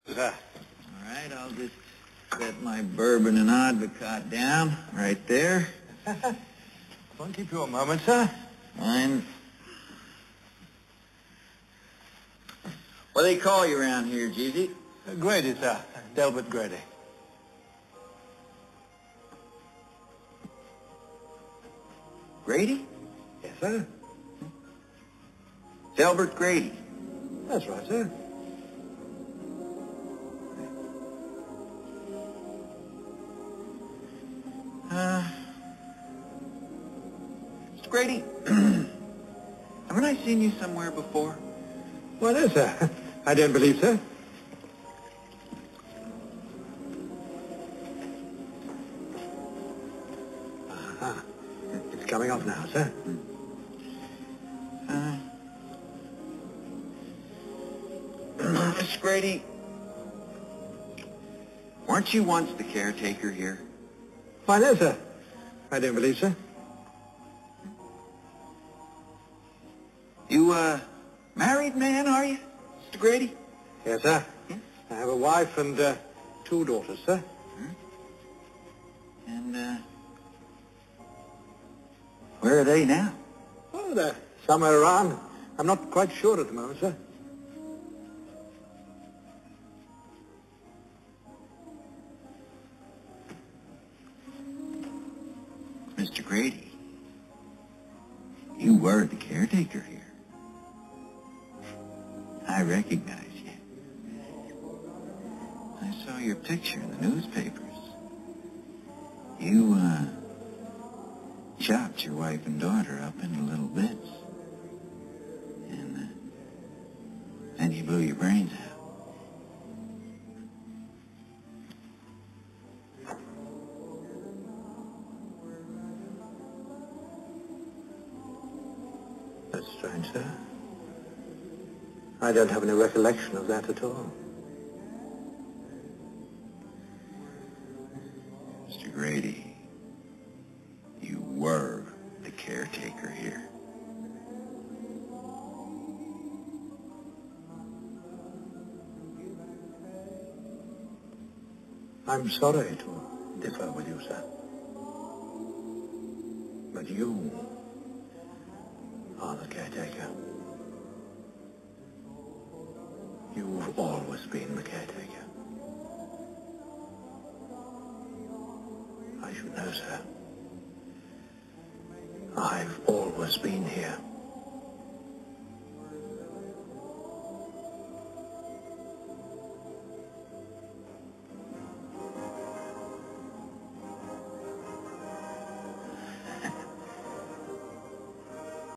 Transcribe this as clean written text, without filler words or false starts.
Sir. All right, I'll just set my bourbon and advocat down right there. Won't keep you a moment, sir. Fine. What do they call you around here, Jeezy? Grady, sir. Delbert Grady. Grady? Yes, sir. Delbert Grady. That's right, sir. Mr. Grady, haven't I seen you somewhere before? Why, no, sir. I don't believe so. Aha. It's coming off now, sir. Mr. Grady, weren't you once the caretaker here? Why, no, sir. I don't believe so. You, married man, are you, Mr. Grady? Yes, sir. I have a wife and 2 daughters, sir. And, where are they now? Oh, they're somewhere around. I'm not quite sure at the moment, sir. Mr. Grady, you were the caretaker here. I recognize you. I saw your picture in the newspapers. You, chopped your wife and daughter up into little bits. And, then you blew your brains out. That's strange, sir. I don't have any recollection of that at all. Mr. Grady, you were the caretaker here. I'm sorry to differ with you, sir. But you are the caretaker. You've always been the caretaker. I should know, sir. I've always been here.